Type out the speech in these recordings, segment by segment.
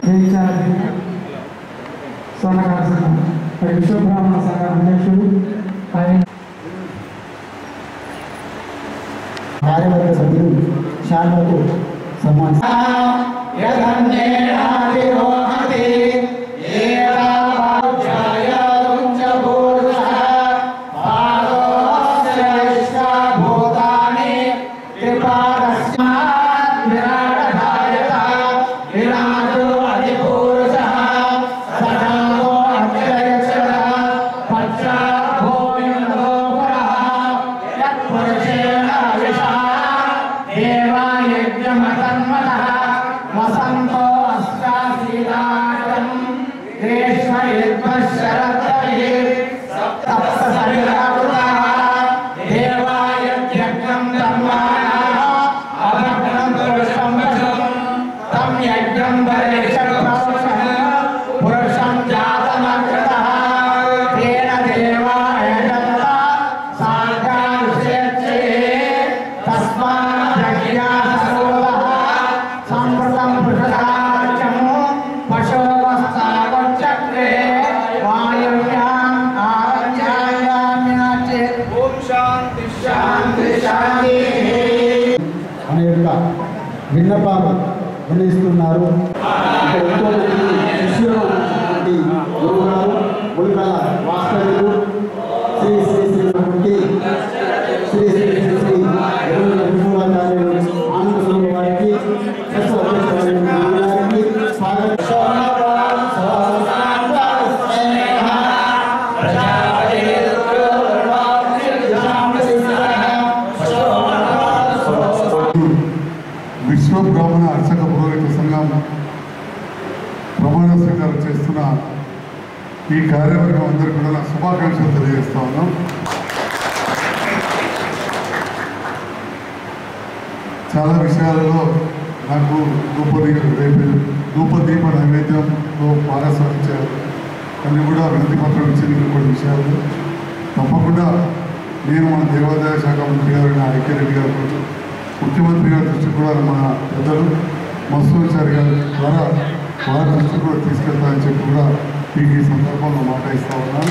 జగత్యాల సోమకార్జున విశ్వబ్రాహ్మణ సంఘ అధ్యక్షుడు ఆయన కార్యవర్గ సభ్యులు శాల్వకు విన్నపాలు నిర్ణయిస్తున్నారు. గురుగారు ముల్కల వాస్తవ్యులు శ్రీ శ్రీ శ్రీ శ్రీ శ్రీ శ్రీ శ్రీ విష్ణువాచార్యులు ఆనంద స్వామి వారికి విశ్వబ్రాహ్మణ అర్చక పురోహిత సంఘం ప్రమాణ స్వీకారం చేస్తున్న ఈ కార్యవర్గం అందరికీ కూడా నా శుభాకాంక్షలు తెలియజేస్తా ఉన్నాం. చాలా విషయాలలో నాకు ధూపదీప నైవేద్యంలో భాగస్వామించారు. అన్ని కూడా వినతి పత్రం ఇచ్చిన కొన్ని విషయాలు తప్పకుండా నేను మన దేవాదాయ శాఖ మంత్రి గారు ఐక్యరెడ్డి గారు ముఖ్యమంత్రి గారి దృష్టి కూడా మన పెద్దలు మత్స్యోచారి గారి ద్వారా వారి దృష్టి కూడా తీసుకెళ్తారని చెప్పి కూడా మీకు ఈ సందర్భంలో మాట ఇస్తా ఉన్నాను.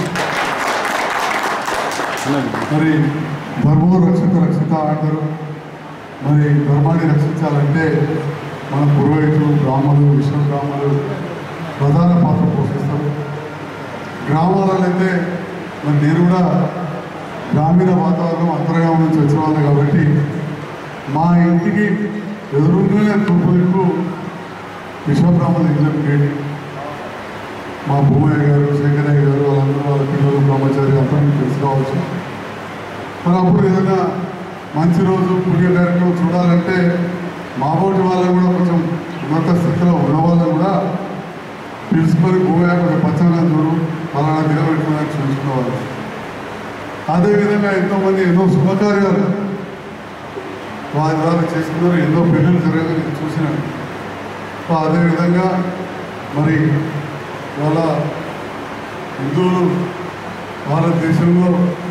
మరి ధర్మో రక్షిత రక్షిత అంటారు. మరి ధర్మాన్ని రక్షించాలంటే మన పురోహితులు బ్రాహ్మణులు విశ్వ బ్రాహ్మణులు ప్రధాన పాత్ర పోషిస్తారు. గ్రామాలలో అయితే మరి నేను కూడా గ్రామీణ వాతావరణం అంతర్గామం నుంచి వచ్చిన వాళ్ళు కాబట్టి మా ఇంటికి ఎదురుగానే తూర్పుకు విశ్వబ్రాహ్మణ ఇంజన్ గేట్ మా భూమయ్య గారు శంకరయ్య గారు వాళ్ళందరూ వాళ్ళ పిల్లలు బ్రహ్మచారి అంతా మీకు తెలుసుకోవచ్చు. మరి అప్పుడు ఏదైనా మంచి రోజు పుణ్య కార్యక్రమం చూడాలంటే మా బోటి వాళ్ళని కూడా కొంచెం ఉన్నత స్థితిలో ఉన్న వాళ్ళని కూడా పిలుచుకొని భూమయ్య కొంచెం పచ్చగా చూడు పలానా దిగబెట్టుకోవడానికి చూసుకోవాలి. అదేవిధంగా ఎంతోమంది ఎన్నో శుభకార్యాలు వారి ద్వారా చేసుకున్నారు. ఎన్నో పెళ్ళిళ్ళు జరగాలని చూసినాను. అదేవిధంగా మరి వాళ్ళ హిందువులు భారతదేశంలో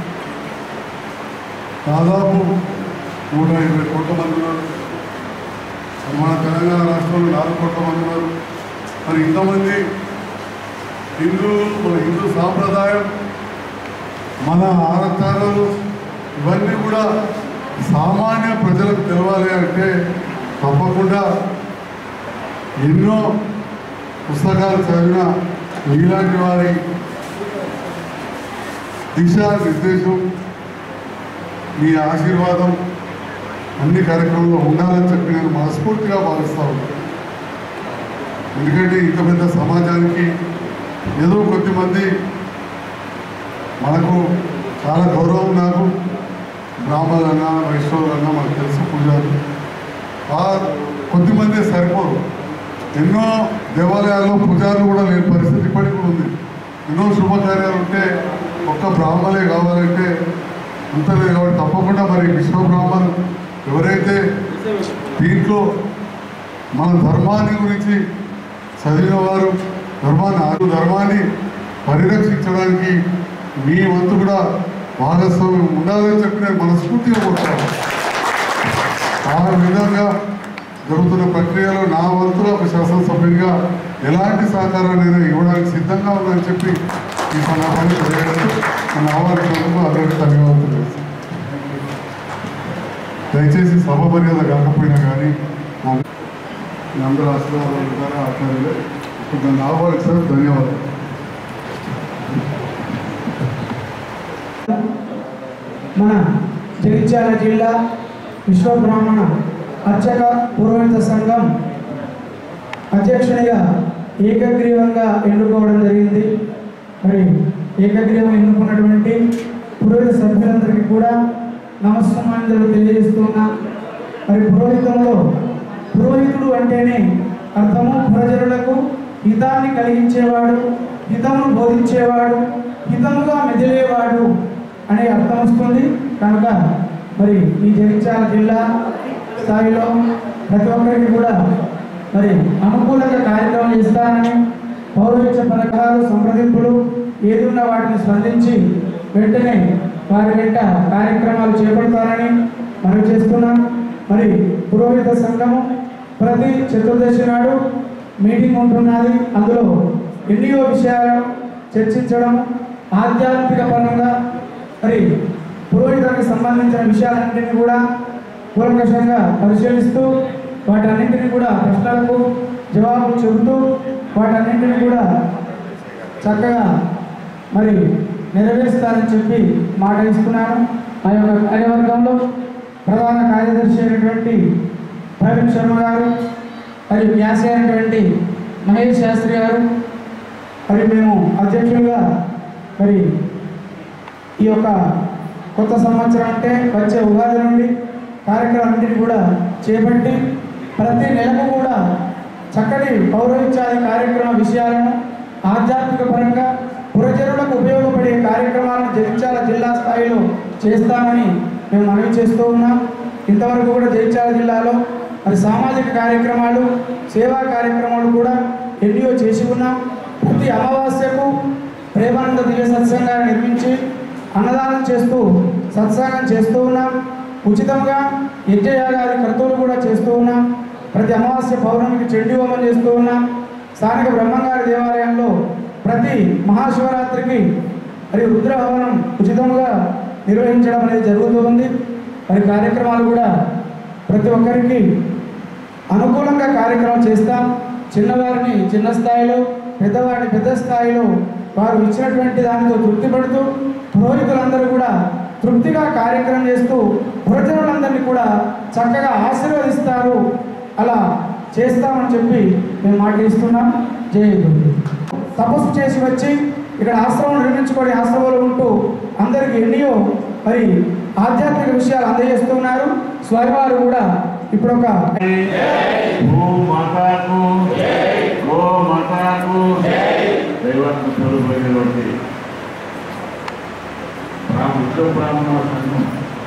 దాదాపు 120 కోట్ల మంది ఉన్నారు. మన తెలంగాణ రాష్ట్రంలో 4 కోట్ల మంది ఉన్నారు. మరి ఇంతమంది హిందువులు మన హిందూ సాంప్రదాయం మన ఆచారాలు ఇవన్నీ కూడా సామాన్య ప్రజలకు తెలవాలి అంటే తప్పకుండా ఎన్నో పుస్తకాలు చదివిన ఇలాంటి వారి దిశానిర్దేశం మీ ఆశీర్వాదం అన్ని కార్యక్రమంలో ఉండాలని చెప్పి నేను మనస్ఫూర్తిగా భావిస్తాను. ఎందుకంటే ఇంత పెద్ద సమాజానికి ఏదో కొద్దిమంది మనకు చాలా గౌరవం. నాకు బ్రాహ్మణులన్నా వైష్ణవులన్నా మనకు తెలుసు పూజారు కొద్దిమంది సరిపోరు. ఎన్నో దేవాలయాల్లో పూజారులు కూడా లేని పరిస్థితి ఇప్పటికి కూడా ఉంది. ఎన్నో శుభకార్యాలు ఉంటే ఒక్క బ్రాహ్మణే కావాలంటే ఉంటలేదు. కాబట్టి తప్పకుండా మరి విశ్వబ్రాహ్మణులు ఎవరైతే దీంట్లో మన ధర్మాన్ని గురించి చదివిన వారు ధర్మాన్ని పరిరక్షించడానికి మీ వంతు కూడా భాగస్వామ్యం ఉండాలని చెప్పి నేను మనస్ఫూర్తిగా కోరుతాను. ఆ విధంగా జరుగుతున్న ప్రక్రియలో నా వంతులో ఒక శాసనసభ్యునిగా ఎలాంటి సహకారాన్ని ఇవ్వడానికి సిద్ధంగా ఉందని చెప్పి ఈ సందర్భాన్ని తెలియజేస్తూ నన్ను ఆహ్వానించినందుకు అందరికీ ధన్యవాదాలు. దయచేసి సభ మర్యాద కాకపోయినా కానీ మీ అందరూ ఆశీర్వాదాలు ద్వారా ఆచార్యులు ఇప్పుడు నన్ను ఆహ్వానించినందుకు ధన్యవాదాలు. మన జగిత్యాల జిల్లా విశ్వబ్రాహ్మణ అర్చక పురోహిత సంఘం అధ్యక్షునిగా ఏకగ్రీవంగా ఎన్నుకోవడం జరిగింది. మరి ఏకగ్రీవం ఎన్నుకున్నటువంటి పురోహిత సభ్యులందరికీ కూడా నమస్కారాలు తెలియజేస్తున్నా. మరి పురోహితుడు అంటేనే అర్థము ప్రజలకు హితాన్ని కలిగించేవాడు, హితమును బోధించేవాడు, హితముగా మెదిలేవాడు అనే అర్థం వస్తుంది. కనుక మరి ఈ జగిత్యాల జిల్లా స్థాయిలో ప్రతి ఒక్కరికి కూడా మరి అనుకూలంగా కార్యక్రమం చేస్తానని, పౌరహిత్య పథకాలు సంప్రదింపులు ఏదున్న వాటిని స్పందించి వెంటనే వారి వెంట కార్యక్రమాలు చేపడతారని మనం చేస్తున్నాం. మరి పురోహిత సంఘము ప్రతి చతుర్దశి నాడు మీటింగ్ ఉంటున్నది. అందులో ఎన్నో విషయాలను చర్చించడం, ఆధ్యాత్మిక పరంగా మరి పురోహితానికి సంబంధించిన విషయాలన్నింటినీ కూడా కూలంకషంగా పరిశీలిస్తూ వాటన్నింటినీ కూడా ప్రశ్నలకు జవాబు చెబుతూ వాటన్నింటినీ కూడా చక్కగా మరి నెరవేరుస్తారని చెప్పి మాట ఇస్తున్నాను. ఆ యొక్క కార్యవర్గంలో ప్రధాన కార్యదర్శి అయినటువంటి ప్రవీణ్ శర్మ గారు, మరియు వ్యాస అయినటువంటి మహేష్ శాస్త్రి గారు, మరి మేము అధ్యక్షులుగా మరి ఈ యొక్క కొత్త సంవత్సరం అంటే వచ్చే ఉగాది నుండి కార్యక్రమాలన్నింటినీ కూడా చేపట్టి ప్రతి నెలకు కూడా చక్కటి పౌరహిత్యాది కార్యక్రమ విషయాలను ఆధ్యాత్మిక పరంగా పురజనులకు ఉపయోగపడే కార్యక్రమాలను జగిత్యాల జిల్లా స్థాయిలో చేస్తామని మేము మనవి చేస్తూ ఉన్నాం. ఇంతవరకు కూడా జగిత్యాల జిల్లాలో మరి సామాజిక కార్యక్రమాలు, సేవా కార్యక్రమాలు కూడా ఎన్నో చేసి ఉన్నాం. ప్రతి అమావాస్యకు ప్రేమానంద దివ్య సత్సంగాన్ని నిర్మించి అన్నదానం చేస్తూ సత్సంగం చేస్తూ ఉన్నాం. ఉచితంగా యజ్ఞయాగాది క్రతువులు కూడా చేస్తూ ఉన్నాం. ప్రతి అమావాస్య పౌర్ణమికి చండీ హోమం చేస్తూ ఉన్నాం. స్థానిక బ్రహ్మంగారి దేవాలయంలో ప్రతి మహాశివరాత్రికి మరి రుద్రహవనం ఉచితంగా నిర్వహించడం అనేది జరుగుతుంది. మరి కార్యక్రమాలు కూడా ప్రతి ఒక్కరికి అనుకూలంగా కార్యక్రమం చేస్తాం. చిన్నవారిని చిన్న స్థాయిలో, పెద్దవారిని పెద్ద స్థాయిలో వారు ఇచ్చినటువంటి దానితో తృప్తి పడుతూ పురోహితులందరూ కూడా తృప్తిగా కార్యక్రమం చేస్తూ పురజనులందరినీ కూడా చక్కగా ఆశీర్వదిస్తారు. అలా చేస్తామని చెప్పి మేము మాట ఇస్తున్నాం. జై గురు. తపస్సు చేసి వచ్చి ఇక్కడ ఆశ్రమం నిర్మించుకొని ఆశ్రమంలో ఉంటూ అందరికీ ఎన్నో మరి ఆధ్యాత్మిక విషయాలు అందజేస్తున్నారు. స్వామివారు కూడా ఇప్పుడు ఒక బ్రాహ్మణ సంఘం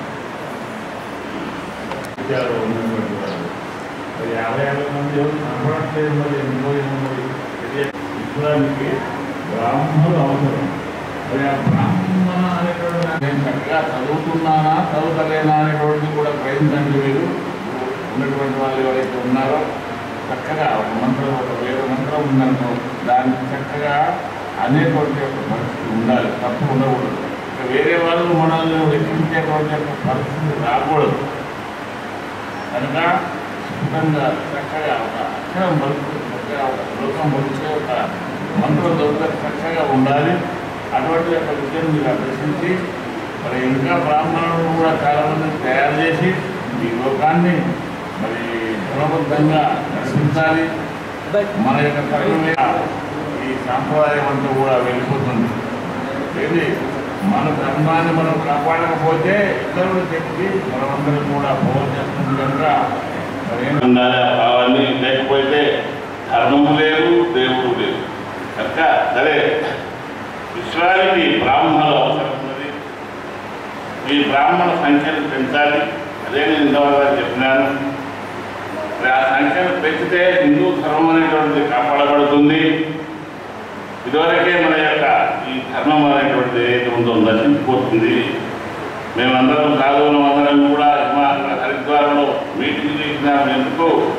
50 మంది కనపడట్లేదు. మరి ఎన్నో విశ్వానికి బ్రాహ్మణులు అవసరం. మరి ఆ బ్రాహ్మణ అనేటువంటి నేను చక్కగా చదువుతున్నానా చదువుతలేనా అనేటువంటిది కూడా గ్రహించండి. మీరు ఉన్నటువంటి వాళ్ళు ఎవరైతే ఉన్నారో చక్కగా ఒక మంత్రం, ఒక వేరే మంత్రం ఉందనుకో దానికి చక్కగా అనేటువంటి ఒక పరిస్థితి ఉండాలి, తప్పు ఉండకూడదు. వేరే వాళ్ళు మనల్ని రక్షించేటువంటి యొక్క పరిస్థితి రాకూడదు. కనుక సుఖంగా చక్కగా ఒక అక్షరం పలుకు, చక్కగా ఒక శ్లోకం పలిచే ఒక మంత్రం దొరక చక్కగా ఉండాలి. అటువంటి యొక్క విద్యను మీరు అభ్యసించి మరి ఇంకా బ్రాహ్మణులను కూడా చాలామందిని తయారు చేసి ఈ లోకాన్ని మరి క్రమబద్ధంగా నడిపించాలి. మన యొక్క తరుణమే ఈ సాంప్రదాయం అంతా కూడా వెళ్ళిపోతుంది. ఇది మన ధర్మాన్ని మనం కాపాడకపోతే ఇతరులు చెప్పి మనమందరం కూడా భోజనం చేస్తుంది. కనుక ఉండాలి ఆ భావాన్ని. లేకపోతే ధర్మము లేదు, దేవుడు లేదు. కనుక సరే విశ్వానికి బ్రాహ్మణులు అవసరం ఉన్నది. ఈ బ్రాహ్మణ సంఖ్యను పెంచాలి. అదే నేను ఇంతవరకు చెప్పినాను. ఆ సంఖ్యను పెంచితే హిందూ ధర్మం అనేటువంటిది కాపాడబడుతుంది. ఇదివరకే మన యొక్క ఈ ధర్మం అనేటువంటిది ఏదైతే ఉందో నశించిపోతుంది. మేమందరం సాధువులం అందరం కూడా హరిద్వారంలో మీటింగ్ చేసినాము. ఎందుకు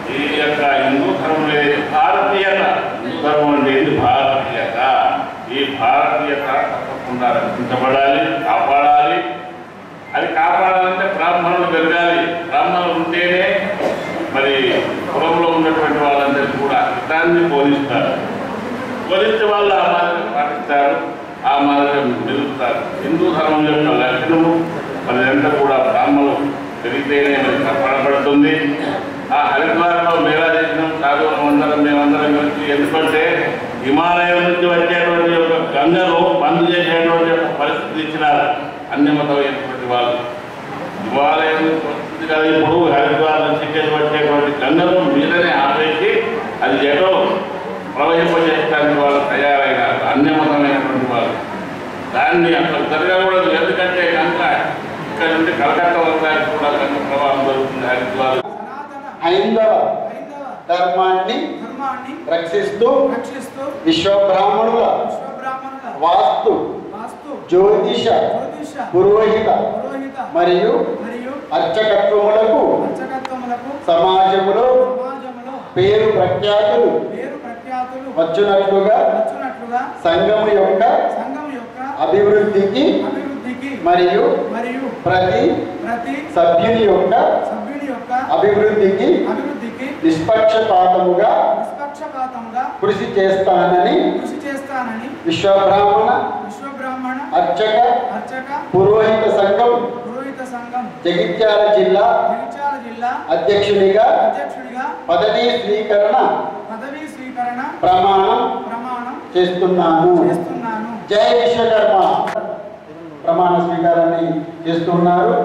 ఈ యొక్క హిందూ ధర్మం అనేది భారతీయత. హిందూ ధర్మం అనేది భారతీయత. ఈ భారతీయత తప్పకుండా రక్షించబడాలి, కాపాడాలి. అది కాపాడాలంటే బ్రాహ్మణులు పెరగాలి. బ్రాహ్మణులు ఉంటేనే మరి కులంలో ఉన్నటువంటి వాళ్ళందరికీ కూడా హితాన్ని బోధిస్తారు. బోధించే వాళ్ళు ఆ మాదిరిగా పాటిస్తారు, ఆ మాదిరిగా మెలుగుతారు. హిందూ ధర్మం యొక్క లక్షణము మరి ఇదంతా కూడా బ్రాహ్మణులు పెరిగితేనే మరి కాపాడబడుతుంది. ఆ హరిద్వారంలో మేళా చేసినాం, సాధువులు అందరం మేమందరం కలిసి. ఎందుకంటే హిమాలయం నుంచి వచ్చేటువంటి ఒక గంగను బంద్ చేసేటువంటి ఒక పరిస్థితి ఇచ్చినారు అన్యమతమైనటువంటి వాళ్ళు. హిమాలయం నుంచి వస్తుంది కదా, ఇప్పుడు హరిద్వారం నుంచి వచ్చేటువంటి గంగను మీదనే ఆపేసి అది ఎటో ప్రవహింపజేయడానికి వాళ్ళు తయారైనారు, అన్యమతమైనటువంటి వాళ్ళు. దాన్ని అక్కడ జరగకూడదు. ఎందుకంటే గంగ ఇక్కడ నుండి కలకత్తా వరకు కూడా గంగ ప్రవాహం జరుగుతుంది. హరిద్వారం హైందవ ధర్మాన్ని రక్షిస్తూ విశ్వబ్రాహ్మణుల వాస్తు, జ్యోతిష, పురోహిత మరియు అర్చకత్వములకు సమాజములో పేరు ప్రఖ్యాతులు వచ్చునట్లుగా సంఘము యొక్క అభివృద్ధికి మరియు ప్రతి సభ్యుని యొక్క అభివృద్ధికి నిష్పక్షపాతముగా కృషి చేస్తానని విశ్వబ్రాహ్మణ అర్చక పురోహిత సంఘం జగిత్యాల జిల్లా అధ్యక్షుడిగా పదవీ స్వీకరణ ప్రమాణం చేస్తున్నాను. జై విశ్వకర్మ. ప్రమాణ స్వీకారాన్ని చేస్తున్నారు.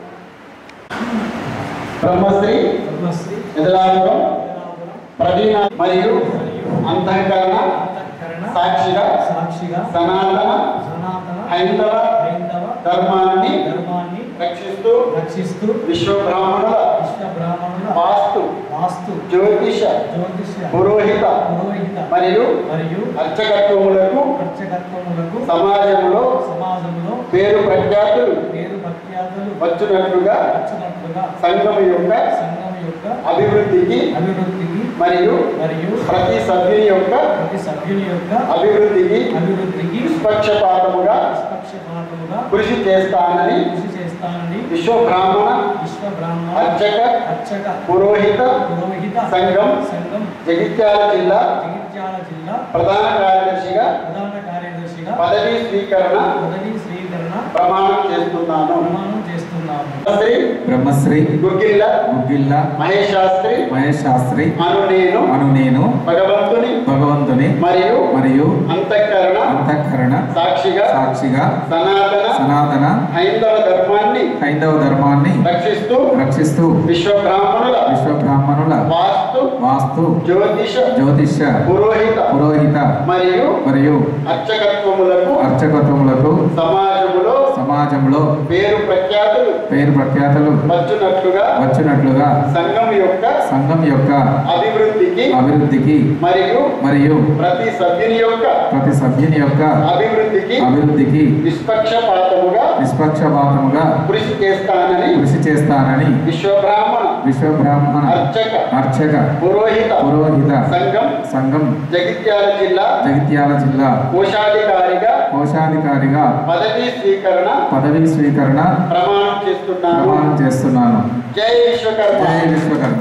బ్రహ్మశ్రీ ఎదలాపురం ప్రవీణ మరియు అంతఃకరణ సాక్షిగా సనాతన హైందవ ధర్మాన్ని రక్షిస్తూ విశ్వబ్రాహ్మణుల వాస్తు, జ్యోతిష, పురోహిత మరియు అర్చకత్వములకు సమాజంలో పేరు ప్రఖ్యాతులు వచ్చునట్లుగా సంఘం యొక్క అభివృద్ధికి మరియు ప్రతి సభ్యుని యొక్క అభివృద్ధికి నిష్పక్షపాతముగా కృషి చేస్తానని విశ్వబ్రాహ్మణ అర్చక పురోహిత సంఘం జగిత్యాల జిల్లా ప్రధాన కార్యదర్శిగా పదవీ స్వీకరణ ప్రమాణం చేస్తున్నాను. బ్రహ్మశ్రీ గుగ్గిల్ల మహేష్ శాస్త్రి అను నేను భగవంతుని మరియు అంతఃకరణ సాక్షిగా సనాతన హైందవ ధర్మాన్ని రక్షిస్తూ విశ్వబ్రాహ్మణుల వాస్తు, జ్యోతిష, పురోహిత మరియు అర్చకత్వములకు సమాజంలో పేరు ప్రఖ్యాతులు వచ్చునట్లుగా సంఘం యొక్క అభివృద్ధికి మరియు ప్రతి సభ్యుని యొక్క అభివృద్ధికి నిష్పక్షపాతముగా కృషి చేస్తానని విశ్వబ్రాహ్మణ అర్చక పురోహిత సంఘం జగిత్యాల జిల్లా కోశాధికారిగా పదవీ స్వీకరణ ప్రమాణం చేస్తున్నాను. జై విశ్వకర్మ.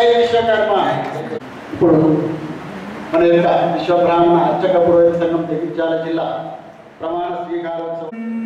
ఇప్పుడు మన యొక్క విశ్వబ్రాహ్మణ అర్చక పురోహిత సంఘం జగిత్యాల జిల్లా ప్రమాణ స్వీకారోత్సవం